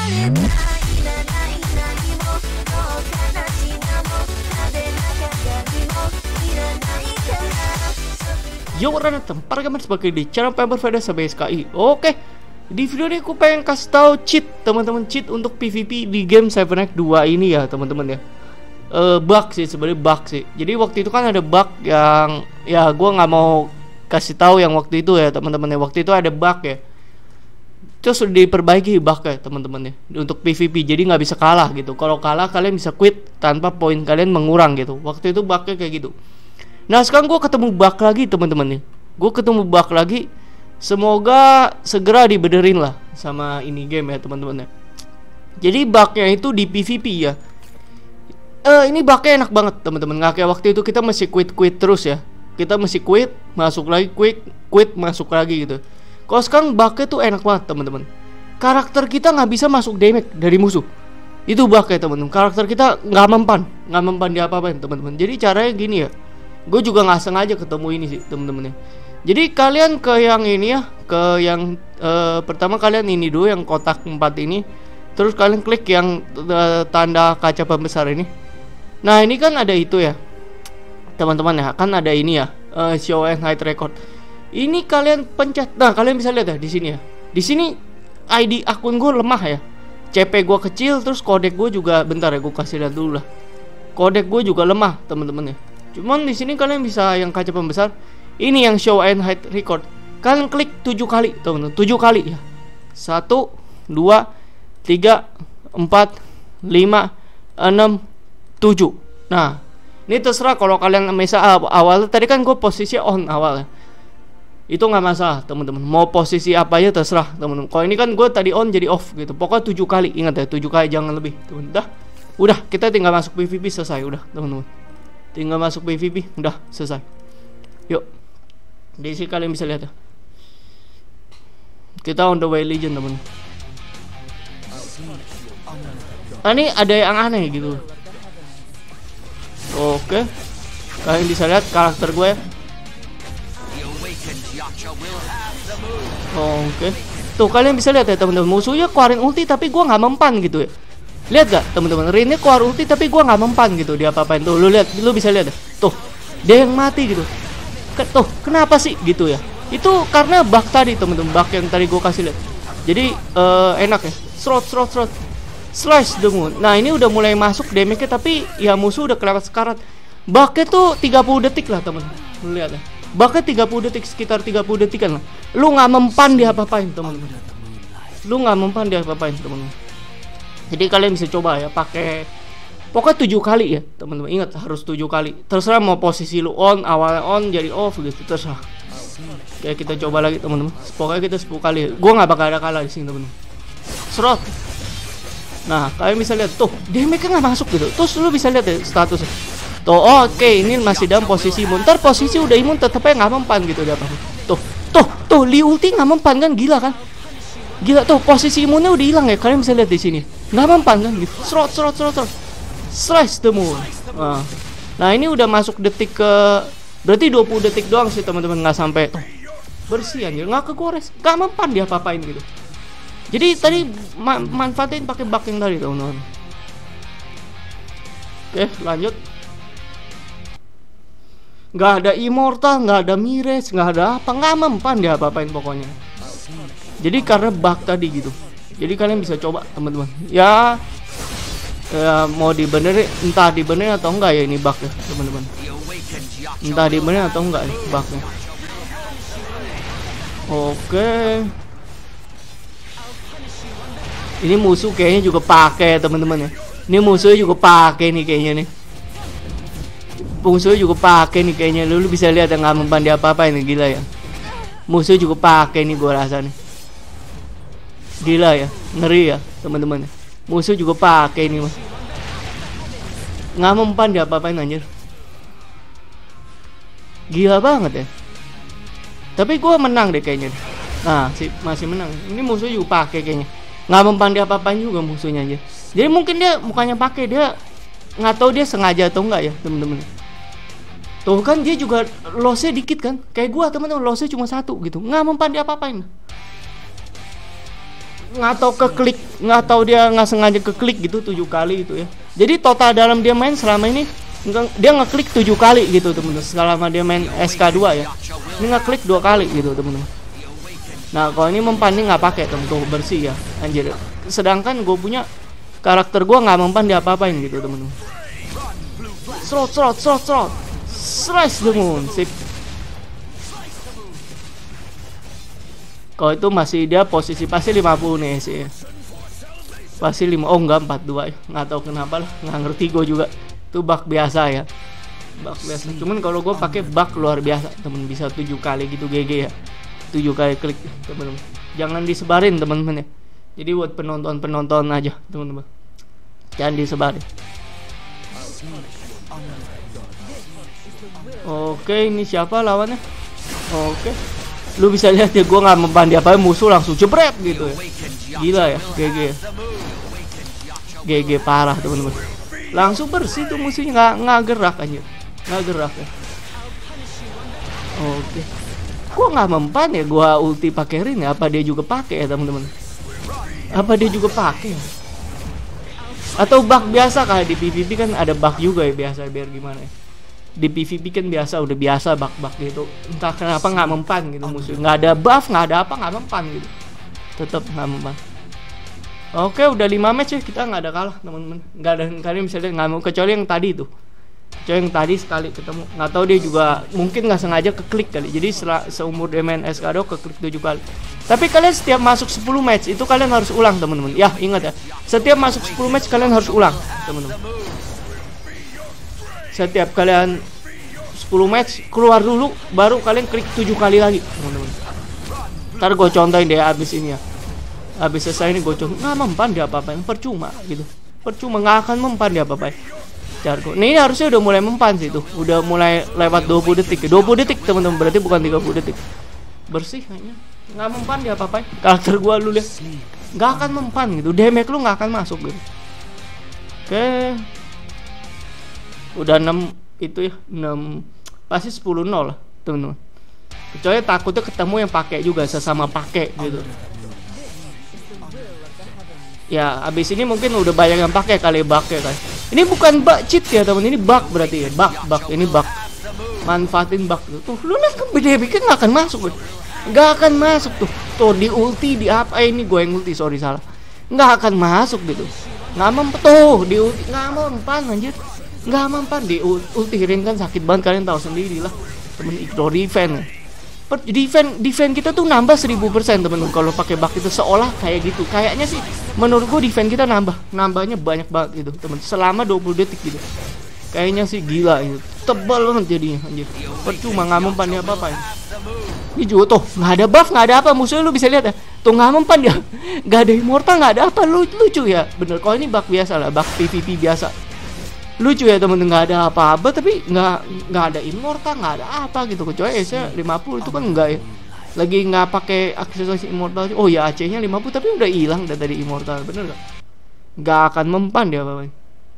Yo, para gamers sebagai di channel Pember Veda SKI. Oke, di video ini aku pengen kasih tahu cheat teman-teman, cheat untuk PvP di game Seven Nights 2 ini ya teman-teman ya. Bug sih sebenarnya, bug sih. Jadi waktu itu kan ada bug yang ya gua nggak mau kasih tahu yang waktu itu ya teman-teman ya. Waktu itu ada bug ya. Terus sudah diperbaiki bug ya teman-teman ya untuk PvP. Jadi nggak bisa kalah gitu. Kalau kalah kalian bisa quit tanpa poin kalian mengurang gitu. Waktu itu bugnya kayak gitu. Nah sekarang gue ketemu bug lagi teman-teman nih. Gue ketemu bug lagi. Semoga segera dibenerin lah sama ini game ya teman-teman ya. Jadi bugnya itu di PvP ya. Ini bugnya enak banget teman-teman. Nggak kayak waktu itu kita masih quit terus ya. Kita masih quit, masuk lagi, quit, masuk lagi gitu. Kalau sekarang bugnya tuh enak banget teman-teman. Karakter kita nggak bisa masuk damage dari musuh. Itu bugnya teman-teman. Karakter kita nggak mempan di apa-apain teman-teman. Jadi caranya gini ya. Gue juga nggak sengaja ketemu ini sih temen-temen ya. Jadi kalian ke yang ini ya, ke yang pertama kalian ini dulu yang kotak 4 ini. Terus kalian klik yang tanda kaca pembesar ini. Nah ini kan ada itu ya teman-teman ya, kan ada ini ya, show and hide record. Ini kalian pencet. Nah kalian bisa lihat ya di sini ya. Di sini ID akun gue lemah ya. CP gue kecil, terus kodek gue juga, bentar ya gue kasih lihat dulu lah. Kodek gue juga lemah teman-teman ya. Cuman di sini kalian bisa yang kaca pembesar. Ini yang show and hide record. Kalian klik 7 kali, teman-teman. 7 kali ya. 1 2 3 4 5 6 7. Nah, ini terserah kalau kalian misal awal tadi kan gue posisi on awal ya. Itu nggak masalah, teman-teman. Mau posisi apa aja terserah, teman-teman. Kalau ini kan gue tadi on jadi off gitu. Pokoknya 7 kali. Ingat ya, 7 kali jangan lebih. Teman-teman. Udah, kita tinggal masuk PvP selesai udah, teman-teman. Tinggal masuk PvP, udah selesai. Yuk. Di sini kalian bisa lihat ya. Kita on the way legend teman. Nah, ini ada yang aneh gitu. Oke. Kalian bisa lihat karakter gue ya. Oke. Tuh kalian bisa lihat ya teman-teman. Musuhnya keluarin ulti tapi gue nggak mempan gitu ya. Lihat gak teman-teman, Rinnya keluar ulti tapi gua nggak mempan gitu dia apa-apain. Tuh lu lihat, lu bisa lihat tuh dia yang mati gitu. Tuh kenapa sih gitu ya? Itu karena bug tadi teman-teman, bug yang tadi gua kasih lihat. Jadi enak ya, srot slash the moon. Nah ini udah mulai masuk damage-nya tapi ya musuh udah kelewat sekarat. Bugnya tuh 30 detik lah teman-teman. Lu lihat ya, bugnya 30 detik, sekitar 30 detikan lah. Lu nggak mempan dia apa-apain teman-teman. Lu nggak mempan dia apa-apain teman-teman. Jadi kalian bisa coba ya pakai pokoknya 7 kali ya teman-teman. Ingat harus 7 kali. Terserah mau posisi lu on, awalnya on jadi off gitu, terserah. Oke, kita coba lagi teman-teman. Pokoknya kita 10 kali. Gua nggak bakal ada kalah di sini teman-teman. Serot. Nah kalian bisa lihat tuh damage-nya nggak masuk gitu. Terus lu bisa lihat ya statusnya. Tuh oke, ini masih dalam posisi imun. Ntar posisi udah imun tetep aja nggak mempan gitu dia apa. Tuh Li ulti nggak mempan kan, gila kan? Gila tuh posisi imunnya udah hilang ya. Kalian bisa lihat di sini. Nggak mempan kan gitu. Srot. Slash the moon. Nah ini udah masuk detik ke, berarti 20 detik doang sih teman-teman, nggak sampai tuh. Bersih anjir, nggak kegores, nggak mempan dia apa-apain gitu. Jadi tadi manfaatin pakai bug yang tadi teman-teman. Oke lanjut. Nggak ada immortal, nggak ada mires, nggak ada apa, nggak mempan dia apa-apain pokoknya. Jadi karena bug tadi gitu. Jadi kalian bisa coba teman-teman. Ya mau dibenerin, entah dibenerin atau enggak ya ini bug ya teman-teman. Entah dibenerin atau enggak ya bugnya. Oke. Ini musuh kayaknya juga pakai teman-teman ya. Ini musuhnya juga pakai nih kayaknya nih. Musuhnya juga pakai nih kayaknya. Lu bisa lihat yang nggak mempan dia apa-apa ini, gila ya. Musuh juga pakai nih gua rasa nih. Gila ya, ngeri ya teman-teman. Musuh juga pakai ini mah. Nggak mempan dia apa-apain anjir. Gila banget ya. Tapi gue menang deh kayaknya. Nah, masih menang. Ini musuh juga pakai kayaknya. Nggak mempan dia apa-apain juga musuhnya aja. Jadi mungkin dia bukannya pakai, dia nggak tahu dia sengaja atau enggak ya teman-teman. Tuh kan dia juga lossnya dikit kan. Kayak gue teman-teman, lossnya cuma 1 gitu. Nggak mempan dia apa-apain. nggak tahu keklik, nggak tahu dia nggak sengaja keklik gitu 7 kali itu ya. Jadi total dalam dia main selama ini dia ngeklik 7 kali gitu teman-teman. Selama dia main SK2 ya, ini ngeklik 2 kali gitu teman-teman. Nah kalau ini mempan ini nggak pakai teman-teman, bersih ya anjir. Sedangkan gue punya karakter gue nggak mempan diapa-apain gitu teman-teman. Slot slice the moon, sip. Kalau itu masih dia posisi pasti 50 nih sih ya. Pasti 5, oh enggak 42 ya. Nggak tahu kenapa lah, nggak ngerti gue juga. Itu bug biasa ya, bug biasa. Cuman kalau gue pakai bug luar biasa temen, bisa 7 kali gitu GG ya, 7 kali klik temen-temen. Jangan disebarin temen-temen ya, jadi buat penonton aja temen-temen, jangan disebarin. Oke, ini siapa lawannya? Oke, lu bisa lihat ya, gue nggak mempan dia apa, musuh langsung jebret gitu ya. Gila ya, GG ya. GG parah temen-temen. Langsung bersih tuh musuhnya, nggak gerak aja, nggak gerak ya. Oke, gua nggak mempan ya, gua ulti pakai Rin ya. Apa dia juga pakai ya teman-teman? Apa dia juga pakai? Atau bug biasa kayak di PvP kan ada bug juga ya biasa, biar gimana ya? Di PvP kan biasa, udah biasa bug-bug gitu. Entah kenapa nggak mempan gitu musuh, nggak ada buff, nggak ada apa, nggak mempan gitu. Tetap nggak mempan. Oke, udah 5 match ya, kita nggak ada kalah teman-teman. Nggak ada kalian bisa lihat, nggak mau, kecuali yang tadi tuh. Kecuali yang tadi sekali ketemu, nggak tahu dia juga mungkin nggak sengaja keklik kali. Jadi seumur dia main SK2 keklik 7 kali. Tapi kalian setiap masuk 10 match itu kalian harus ulang teman-teman. Ya ingat ya, setiap masuk 10 match kalian harus ulang teman-teman. Setiap kalian 10 match keluar dulu, baru kalian klik 7 kali lagi teman-teman. Ntar gue contohin deh abis ini ya. Habis selesai ini gue coba, nggak mempan dia apa-apain, percuma gitu, percuma, nggak akan mempan dia apa-apain. Cargo, ini harusnya udah mulai mempan sih tuh, udah mulai lewat 20 detik, 20 detik teman-teman, berarti bukan 30 detik. Bersih kayaknya, nggak mempan dia apa-apain. Karakter gue lu lihat, nggak akan mempan gitu, damage lu nggak akan masuk gitu. Oke, udah 6 itu ya, 6 pasti 10-0 lah teman-teman. Kecuali takutnya ketemu yang pakai juga, sesama pakai gitu. Ya, abis ini mungkin udah banyak yang pakai kali bug ya kan. Ini bukan bug cheat ya teman, ini bug berarti ya, bug, ini bug. Manfaatin bug tuh. Lu lihat kan beda bikin nggak akan masuk, nggak akan masuk tuh. Tuh di ulti di apa ini gue yang ulti, sorry salah. Nggak akan masuk gitu. Nggak mempan tuh di ulti, nggak mempan anjir. Nggak mempan di ulti Rin kan sakit banget, kalian tahu sendiri lah. Temen ignore defense. Defense kita tuh nambah 1000% temen-temen kalau pakai bug itu, seolah kayak gitu. Kayaknya sih menurut gue defense kita nambahnya banyak banget gitu temen, selama 20 detik gitu. Kayaknya sih gila itu, tebal banget jadinya anjir. Percuma nggak mempan dia apa-apa. Ini juga tuh nggak ada buff, nggak ada apa, musuhnya lu bisa lihat ya. Tuh nggak mempan dia, nggak ada immortal, nggak ada apa, lucu ya. Bener, kalau ini bug biasa lah, bug PvP biasa. Lucu ya temen-temen, nggak ada apa-apa tapi nggak ada immortal, nggak ada apa gitu. Kecuali AC 50 itu kan enggak ya, lagi nggak pakai aksesoris immortal. Oh ya AC-nya 50 tapi udah hilang dari immortal, bener nggak akan mempan dia apa-apa.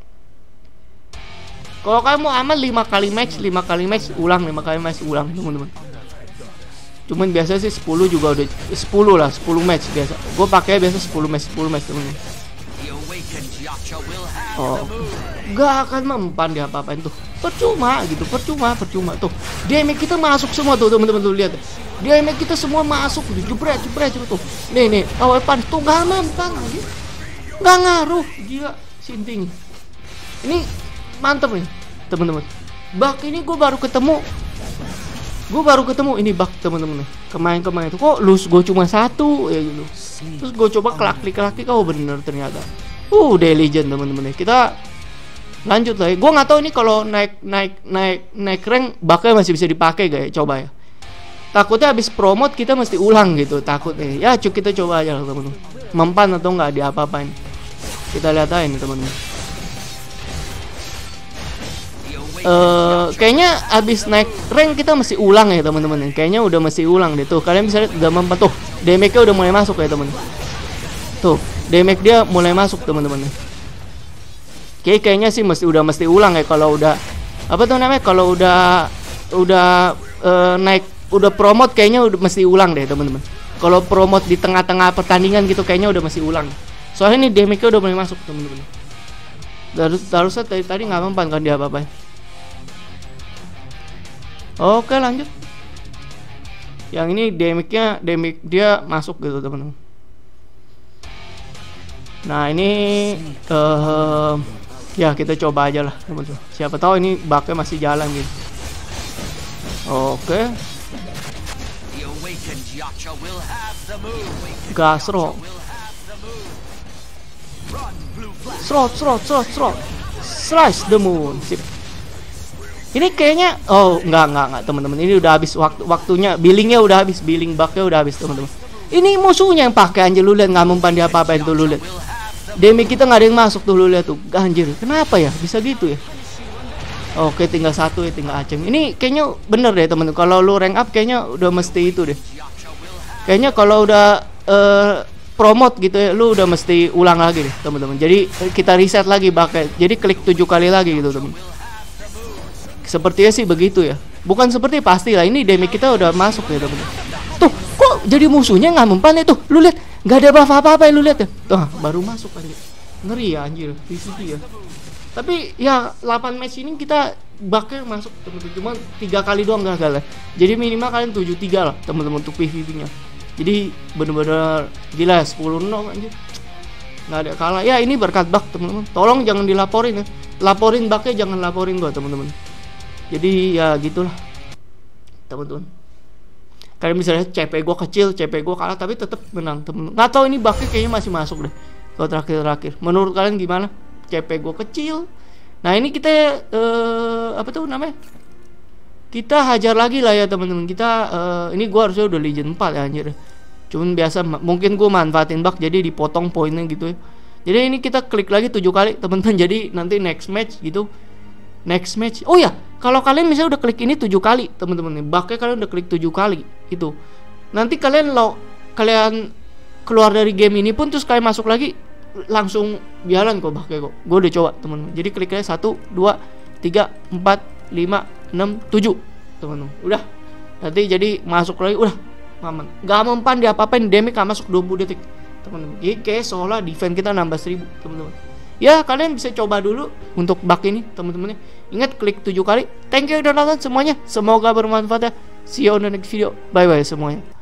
Kalau kalian mau aman 5 kali match ulang, 5 kali match ulang teman-teman. Cuman biasa sih 10 juga udah 10 lah, 10 match biasa. Gue pakai biasa 10 match teman-teman. Oh, gak akan mempan dia apa-apain tuh, percuma gitu, percuma tuh. Damage kita masuk semua tuh teman-teman, tuh lihat. Damage kita semua masuk, jebret tuh. Nih, awal pan tuh gak mempan lagi, gak ngaruh, gila, sinting. Ini mantep nih teman-teman. Bug ini gue baru ketemu ini bug teman-teman. Kemarin itu kok lose gue cuma 1 ya gitu. Terus gue coba klik, oh bener ternyata. Day legend teman-teman. Kita lanjut lah ya. Gue nggak tahu ini kalau naik rank bugnya masih bisa dipakai gak ya, coba ya. Takutnya habis promote kita mesti ulang gitu, takutnya. Ya kita coba aja lah teman-teman. Mempan atau nggak di apa-apain. Kita lihat aja nih teman-teman. Kayaknya abis naik rank kita mesti ulang ya teman-teman. Kayaknya udah mesti ulang deh tuh. Kalian bisa lihat udah mempan tuh. Damage-nya udah mulai masuk ya teman. Tuh, damage dia mulai masuk teman-teman. Kayaknya sih mesti ulang ya kalau udah apa tuh namanya? Kalau udah naik, udah promote kayaknya udah mesti ulang deh teman-teman. Kalau promote di tengah-tengah pertandingan gitu kayaknya udah masih ulang. Soalnya ini damage-nya udah mulai masuk temen-temen. Harusnya tadi nggak mempan kan dia apa-apa. Oke lanjut. Yang ini damage dia masuk gitu temen-temen. Nah ini ya kita coba aja lah temen-temen. Siapa tahu ini bugnya masih jalan gitu. Oke. Gasro. Srot. Slice the moon. Sip. Ini kayaknya enggak teman-teman. Ini udah habis waktunya, billingnya udah habis, billing bugnya udah habis teman-teman. Ini musuhnya yang pakai anjir, lu lihat nggak mempan dia apa-apain tuh lu lihat. Damage kita nggak ada yang masuk tuh lu lihat tuh. Anjir, kenapa ya? Bisa gitu ya? Oke, tinggal satu ya, tinggal Acem. Ini kayaknya bener deh teman-teman. Kalau lu rank up kayaknya udah mesti itu deh. Kayaknya kalau udah promote gitu ya, lu udah mesti ulang lagi deh teman-teman. Jadi kita reset lagi bugnya. Jadi klik 7 kali lagi gitu teman. Sepertinya sih begitu ya. Bukan seperti pasti lah. Ini damage kita udah masuk ya teman-teman. Tuh, kok jadi musuhnya nggak mempan itu? Lu lihat, nggak ada buff apa-apa ya lu lihat ya. Tuh, baru masuk anjir. Ngeri ya anjir, PvP ya. Tapi ya 8 match ini kita bugnya masuk teman-teman. Cuma 3 kali doang gagal ya. Jadi minimal kalian 7-3 lah teman-teman untuk PvP-nya. Jadi bener-bener gila 10-0 anjir. Nggak ada kalah. Ya ini berkat bug teman-teman. Tolong jangan dilaporin ya. Laporin bugnya, jangan laporin gua teman-teman. Jadi ya gitulah teman-teman. Kalian bisa lihat CP gua kecil, CP gua kalah tapi tetap menang teman-teman. Nggak tahu ini bugnya kayaknya masih masuk deh. Kalau terakhir. Menurut kalian gimana? CP gua kecil. Nah ini kita apa tuh namanya? Kita hajar lagi lah ya teman-teman. Kita ini gua harusnya udah legend 4 ya anjir. Cuman biasa mungkin gua manfaatin bug jadi dipotong poinnya gitu ya. Jadi ini kita klik lagi 7 kali teman-teman. Jadi nanti next match gitu. Next match. Oh ya, kalau kalian misalnya udah klik ini 7 kali teman-teman nih. Bugnya kalian udah klik 7 kali itu. Nanti kalian keluar dari game ini pun terus kalian masuk lagi langsung jalan kok bugnya kok. Gue udah coba teman-teman. Jadi kliknya 1 2 3 4 5 6 7 teman-teman. Udah. Nanti jadi masuk lagi udah aman. Gak mempan dia apa-apain, damage gak masuk 20 detik teman-teman. Jadi kayak seolah defense kita nambah 1000 teman-teman. Ya kalian bisa coba dulu untuk bug ini teman-teman. Ingat klik 7 kali. Thank you udah nonton semuanya. Semoga bermanfaat ya. See you on the next video. Bye bye semuanya.